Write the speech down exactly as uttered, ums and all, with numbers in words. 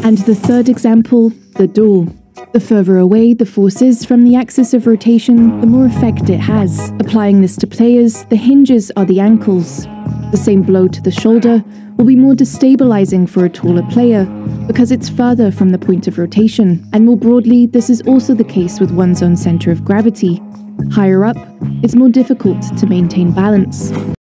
And the third example, the door. The further away the force is from the axis of rotation, the more effect it has. Applying this to players, the hinges are the ankles. The same blow to the shoulder will be more destabilizing for a taller player because it's further from the point of rotation, and more broadly, this is also the case with one's own center of gravity. Higher up, it's more difficult to maintain balance.